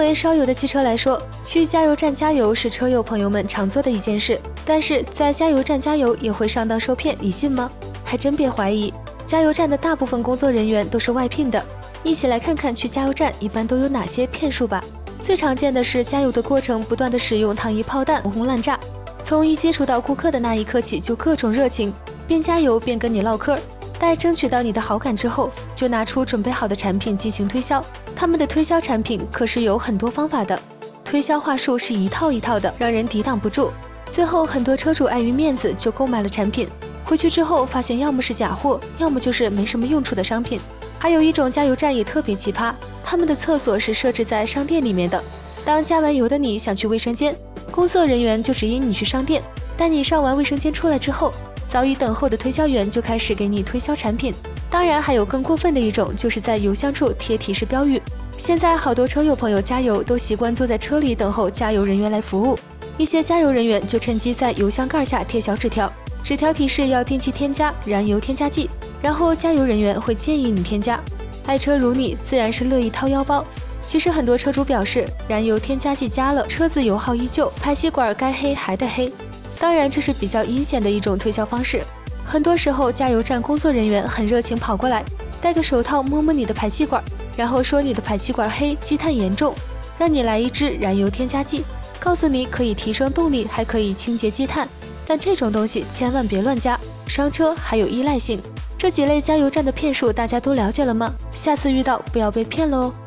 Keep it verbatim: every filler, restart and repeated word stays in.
为烧油的汽车来说，去加油站加油是车友朋友们常做的一件事。但是在加油站加油也会上当受骗，你信吗？还真别怀疑，加油站的大部分工作人员都是外聘的。一起来看看去加油站一般都有哪些骗术吧。最常见的是加油的过程不断的使用糖衣炮弹，红红滥炸。从一接触到顾客的那一刻起就各种热情，边加油边跟你唠嗑。待争取到你的好感之后，就拿出准备好的产品进行推销。他们的推销产品可是有很多方法的，推销话术是一套一套的，让人抵挡不住。最后很多车主碍于面子就购买了产品，回去之后发现要么是假货，要么就是没什么用处的商品。还有一种加油站也特别奇葩，他们的厕所是设置在商店里面的。当加完油的你想去卫生间，工作人员就指引你去商店，但你上完卫生间出来之后，早已等候的推销员就开始给你推销产品。当然还有更过分的一种，就是在油箱处贴提示标语。现在好多车友朋友加油都习惯坐在车里等候加油人员来服务，一些加油人员就趁机在油箱盖下贴小纸条，纸条提示要定期添加燃油添加剂，然后加油人员会建议你添加。爱车如你，自然是乐意掏腰包。其实很多车主表示，燃油添加剂加了，车子油耗依旧，排气管该黑还得黑。当然这是比较阴险的一种推销方式。很多时候加油站工作人员很热情跑过来，戴个手套摸摸你的排气管，然后说你的排气管黑，积碳严重，让你来一支燃油添加剂，告诉你可以提升动力，还可以清洁积碳。但这种东西千万别乱加，伤车还有依赖性。这几类加油站的骗术大家都了解了吗？下次遇到不要被骗了哦。